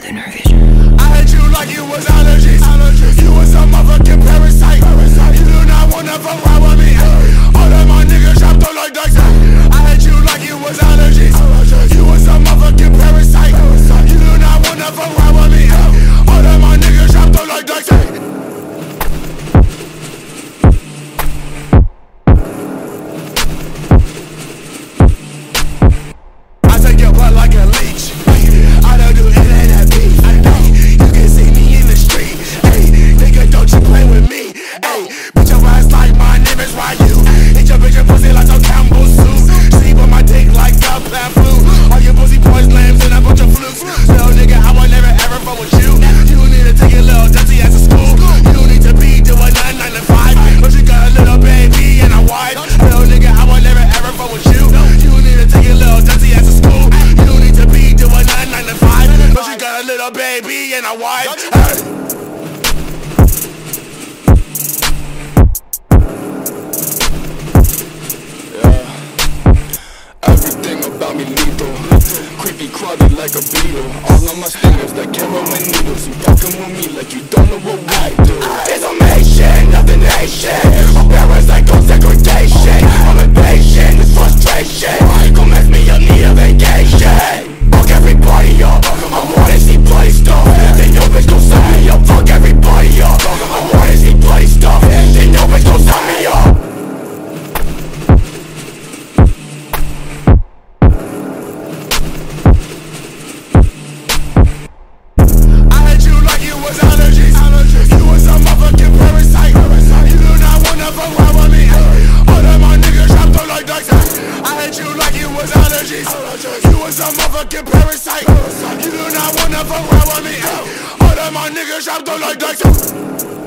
in her vision. I hate you like you was allergies. You was a motherfucking parasite. You do not wanna fuck around with me. All of my niggas dropped up like dice. I hate you like you was allergies. You was a motherfucking parasite. You do not wanna fuck around with me. All of my niggas dropped up like dice. I take your blood like a leech. I don't do it at that beat. You can see me in the street. Hey, nigga, don't you play with me. Hey, bitch, your ass like my name is Ryu. Eat your bitch and pussy like some Campbell soup. Sleep on my dick like a plant flu. All your pussy boys lambs and a bunch of flukes. Little nigga, I would never ever fuck with you. You need to take your little dirty ass to school. You need to be doing 9 to 5. But you got a little baby and a wife. Little nigga, I would never ever fuck with you. You need to take your little dirty ass to school. You need to be doing 9 to 5. But you got a little baby and a wife. Hey. Everything about me lethal, creepy, crawly like a beetle. All of my stingers like heroin needles. You fucking with me like you don't know what I do. It's a nation, not the nation. My parents like on segregation. I'm impatient, it's frustration. Come ask me, I need a vacation. Fuck everybody up, I wanna see bloody stuff. They know bitch gon' sign me up. Fuck everybody up, I wanna see bloody stuff. They know bitch gon' sign me up. Was allergies. You was a motherfucking parasite. You do not wanna fuck around with me. All of my niggas dropped up like dice. I hate you like you was allergies. You was a motherfucking parasite. You do not wanna fuck around with me. All of my niggas dropped up like dice.